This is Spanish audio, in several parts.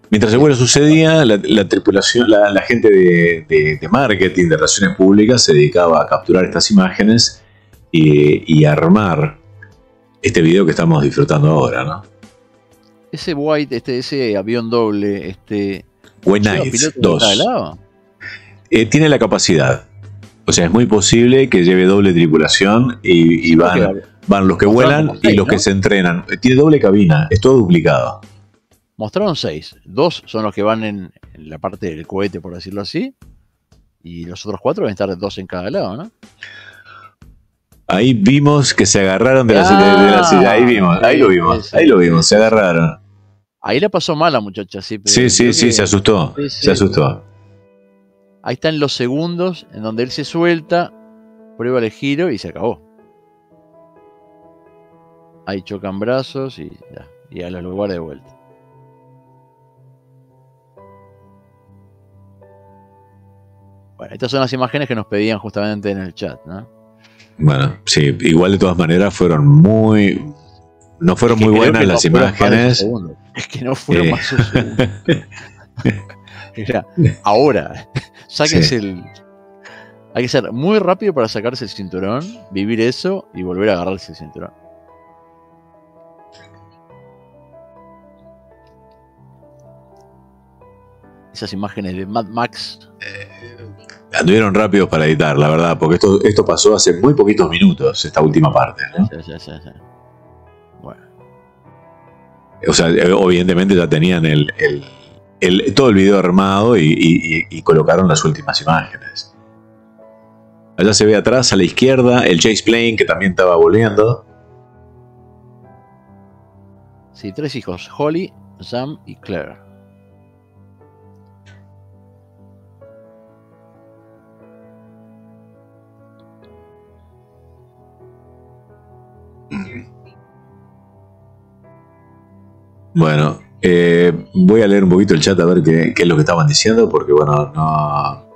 Mientras el vuelo sucedía, la tripulación, la gente de marketing, de relaciones públicas, se dedicaba a capturar estas imágenes y armar este video que estamos disfrutando ahora, ¿no? Ese White, ese avión doble, White ¿lleva Knight piloto de cada 2. lado? Tiene la capacidad. O sea, es muy posible que lleve doble tripulación y Sí, porque van los que mostraron vuelan como y seis, los que ¿no? se entrenan. Tiene doble cabina, es todo duplicado. Mostraron 6. 2 son los que van en la parte del cohete, por decirlo así. Y los otros 4 deben estar 2 en cada lado, ¿no? Ahí vimos que se agarraron de la silla. Ahí vimos, ahí lo vimos, ahí lo vimos, se agarraron. Ahí la pasó mal la muchacha, sí. Pero Sí, se asustó, se asustó. Ahí están los segundos en donde él se suelta, prueba el giro y se acabó. Ahí chocan brazos y ya, y a los lugares de vuelta. Bueno, estas son las imágenes que nos pedían justamente en el chat, ¿no? Bueno, sí, igual de todas maneras fueron no fueron muy buenas las imágenes. Es que no fueron más un segundo. Era, ahora, sáquense hay que ser muy rápido para sacarse el cinturón, vivir eso y volver a agarrarse el cinturón. Esas imágenes de Mad Max. Anduvieron rápidos para editar, la verdad, porque esto pasó hace muy poquitos minutos, esta última parte, ¿no? Sí. Bueno. O sea, evidentemente ya tenían todo el video armado y colocaron las últimas imágenes. Allá se ve atrás, a la izquierda, el Chase Plane, que también estaba volviendo. Sí, 3 hijos, Holly, Sam y Claire. Bueno, voy a leer un poquito el chat a ver qué es lo que estaban diciendo, porque bueno, no...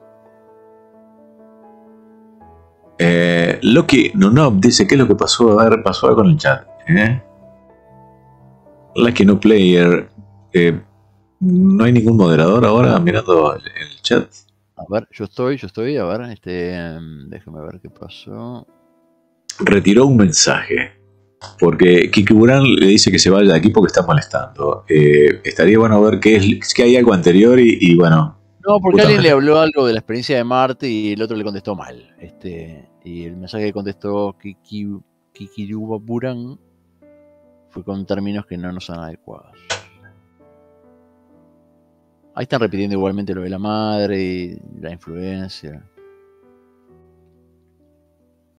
Loki Nonob dice, ¿qué es lo que pasó? A ver, pasó algo con el chat. Lucky No Player. No hay ningún moderador ahora mirando el chat. A ver, yo estoy, a ver, déjame ver qué pasó. Retiró un mensaje. Porque Kiki Buran le dice que se vaya de aquí porque está molestando. Estaría bueno ver qué hay algo anterior y bueno. No, porque alguien le habló algo de la experiencia de Marte y el otro le contestó mal. Y el mensaje que contestó Kiki Buran fue con términos que no nos son adecuados. Ahí están repitiendo igualmente lo de la madre y la influencia.